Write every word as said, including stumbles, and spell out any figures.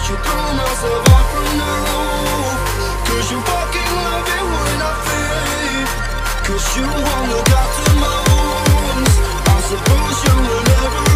you throw myself off from the roof. Cause you fucking love it when I fade. Cause you won't look after my wounds. I suppose you will never